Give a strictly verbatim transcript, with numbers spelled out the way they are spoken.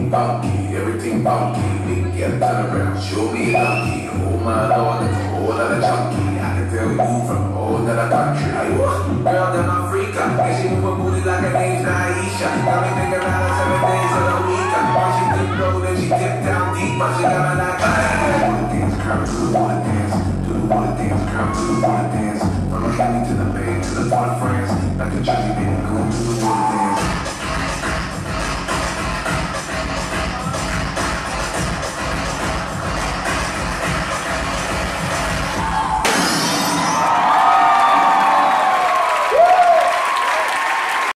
funky, everything funky. We can get turn around, show me lucky. Oh my lord, that's a whole lot of junkie. I can tell you from a whole other country. Girl, them Africa, and she move her booty like her name's Naisha. Got me thinking about her seven days of the week. When she dip low, then she dip down deep, but she got me like, hey. Do the dance, curve to the water dance. Do the water dance, curve to the water dance. From the valley to the bay to the waterfront.